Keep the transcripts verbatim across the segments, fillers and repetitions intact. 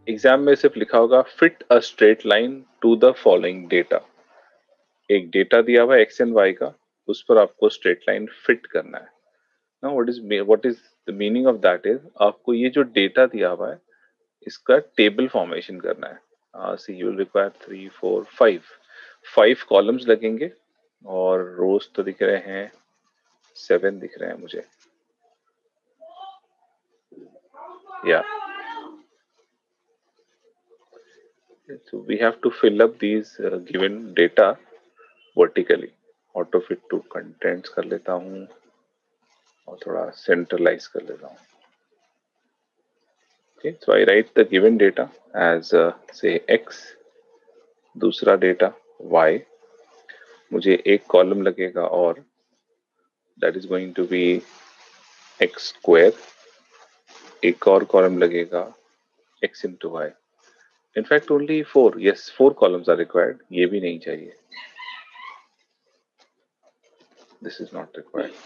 Exam में सिर्फ लिखा होगा fit a straight line to the following data. एक डेटा दिया हुआ है एक्स एंड वाई का, उस पर आपको स्ट्रेट लाइन फिट करना है ना। What is what is the meaning of that is, आपको ये जो डेटा दिया हुआ है इसका टेबल फॉर्मेशन करना है। See you will require three four five five columns लगेंगे, और रोज तो दिख रहे हैं सेवन दिख रहे हैं मुझे, या so we have to fill up these uh, given data vertically। Auto fit to contents कर लेता हूँ और थोड़ा सेंट्रलाइज कर लेता हूँ। okay so I write the given data as uh, say x, दूसरा डेटा y, मुझे एक कॉलम लगेगा और that is going to be x square, एक और कॉलम लगेगा x into y। in fact only four, yes four columns are required, ये भी नहीं चाहिए, this is not required।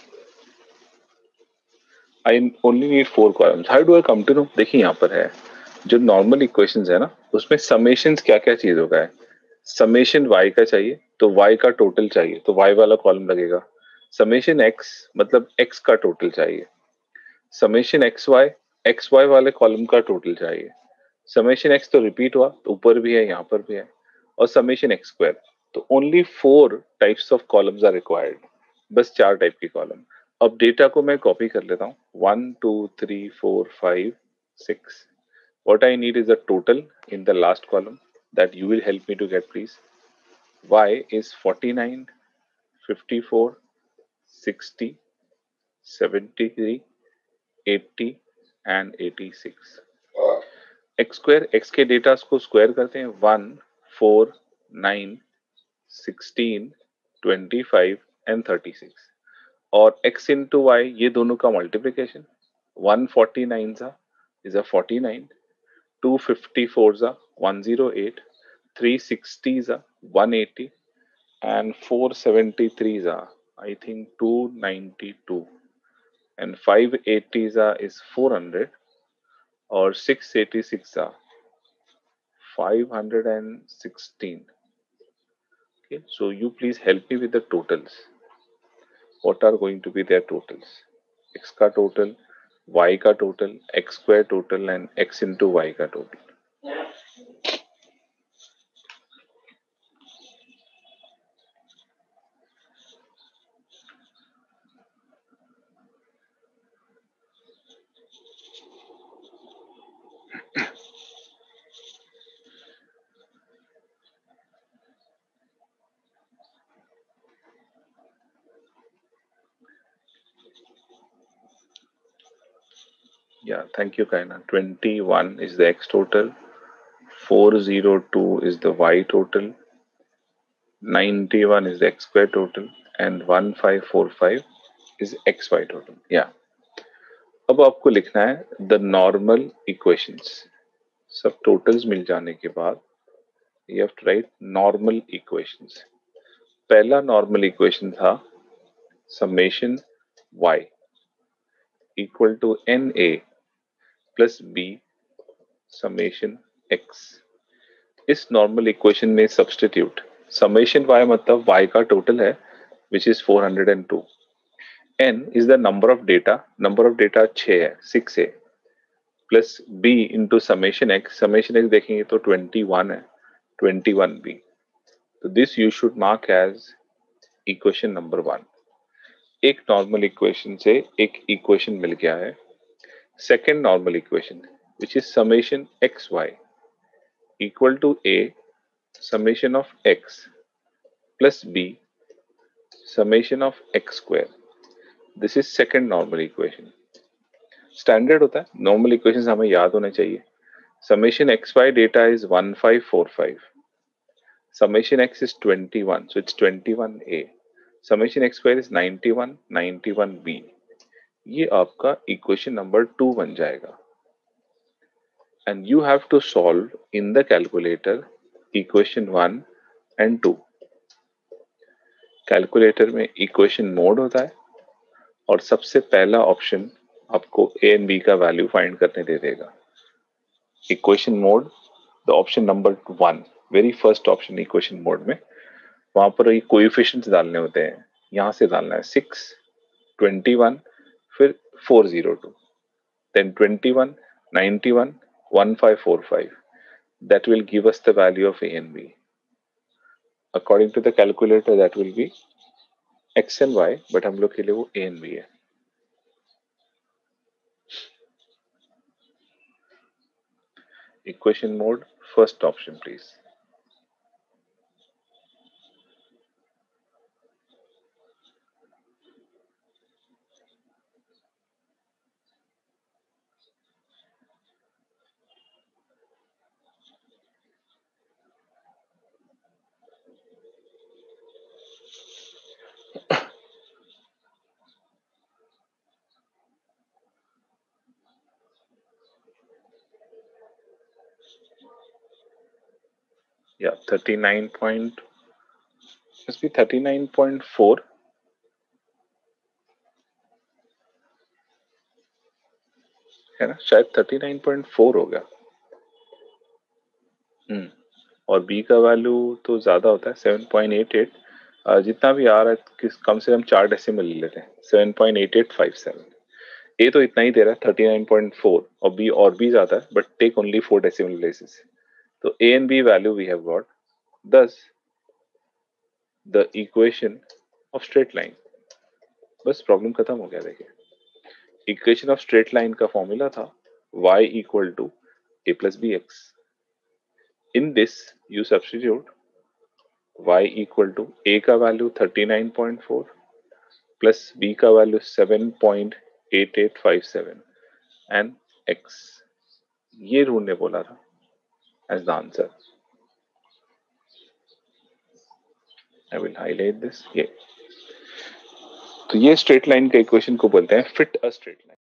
I only need four columns। How do I come to know? देखिए यहाँ पर है जो नॉर्मल इक्वेशंस है ना, उसमें समेशंस क्या क्या चीज होगा है। समेशन y का चाहिए तो y का टोटल चाहिए, तो y वाला कॉलम लगेगा। समेशन x मतलब x का टोटल चाहिए। Summation x y, x y वाले कॉलम का टोटल चाहिए। समेशन x तो रिपीट हुआ, तो ऊपर भी है यहाँ पर भी है। और समेशन एक्स स्क्वायर, तो only four types of columns are required, बस चार टाइप की कॉलम। अब डेटा को मैं कॉपी कर लेता हूँ, one two three four five six. What I need is the total in the last column that you will help me to get, please. Y is forty-nine, fifty-four, sixty, seventy-three, eighty and eighty-six। x square, x के data को square करते हैं, one, four, nine, sixteen, twenty five and thirty six. और x into y ये दोनों का multiplication, one forty nine सा is a forty-nine, two fifty-four is a one oh eight, three sixty is a one eighty, and four seventy-three is a I think two ninety-two, and five eighty is a is four hundred, or six eighty-six is a five hundred sixteen। Okay, so you please help me with the totals। What are going to be their totals? X का total, y का total, x square total and x into y का total। Yeah, thank you, Kaina। twenty-one is the x total, four oh two is the y total, ninety-one is the x square total, and fifteen forty-five is xy total। Yeah, अब आपको लिखना है the normal equations। सब totals मिल जाने के बाद you have to write normal equations। पहला normal equation था summation y equal to na plus b summation x। इस नॉर्मल इक्वेशन में सब्स्टिट्यूट, समेशन y मतलब y का टोटल है which is four hundred two, n is the number of data, number of data छह है, six है, plus b into summation x, summation x देखेंगे तो ट्वेंटी वन है, ट्वेंटी वन b। तो this you should mark as equation number one. एक normal equation से एक इक्वेशन मिल गया है। Second normal equation which is summation x y equal to a summation of x plus b summation of x square। This is second normal equation। Standard होता है, normal equations हमें याद होने चाहिए। summation xy data is fifteen forty-five, summation x is twenty-one, so it's twenty-one a, summation x square is ninety-one, ninety-one b। ये आपका equation number two बन जाएगा। and you have to solve in the calculator equation one and two। Calculator में equation mode होता है और सबसे पहला ऑप्शन आपको ए एंड बी का वैल्यू फाइंड करने दे देगा। Equation mode, the option number one, very first option equation mode में, वहां पर ये कोएफिशिएंट्स डालने होते हैं, यहां से डालना है सिक्स, ट्वेंटी वन, फिर four zero two, then twenty one, ninety one, one five four five, that will give us the value of a and b. According to the calculator that will be x and y, but हम लोग के लिए वो a and b है. Equation mode, first option please. Yeah, thirty-nine point, must be thirty-nine point four. है ना, शायद thirty-nine point four होगा. हम्म, और b का वैल्यू तो ज्यादा होता है सेवन पॉइंट एट एट. जितना भी आ रहा है किस कम से कम चार डेसिमल ले लेते हैं, seven point eight eight five seven. A तो इतना ही दे रहा है थर्टी नाइन पॉइंट फोर, और बी और भी ज्यादा है, but take only four decimal places. तो A and B value we have got. This the equation of straight line. बस प्रॉब्लम खत्म हो गया. देखिए, इक्वेशन ऑफ स्ट्रेट लाइन का फॉर्मूला था y equal to A plus B x. In this you substitute y equal to A का value thirty nine point four plus B का value seven point eight eight five seven and x. ये rule ने बोला था as the answer. I will highlight this. ये तो ये straight line के इक्वेशन को बोलते हैं फिट अ स्ट्रेट लाइन.